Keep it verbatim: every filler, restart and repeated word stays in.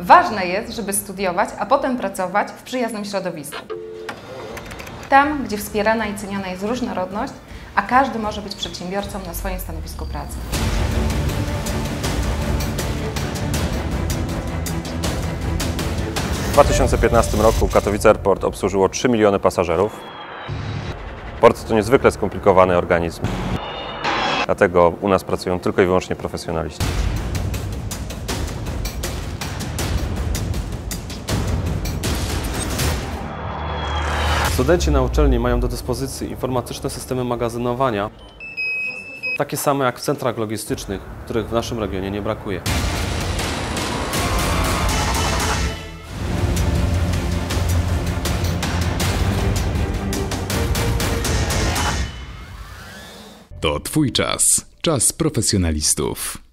Ważne jest, żeby studiować, a potem pracować w przyjaznym środowisku. Tam, gdzie wspierana i ceniona jest różnorodność, a każdy może być przedsiębiorcą na swoim stanowisku pracy. W dwa tysiące piętnastym roku Katowice Airport obsłużyło trzy miliony pasażerów. Port to niezwykle skomplikowany organizm, dlatego u nas pracują tylko i wyłącznie profesjonaliści. Studenci na uczelni mają do dyspozycji informatyczne systemy magazynowania, takie same jak w centrach logistycznych, których w naszym regionie nie brakuje. To Twój czas. Czas profesjonalistów.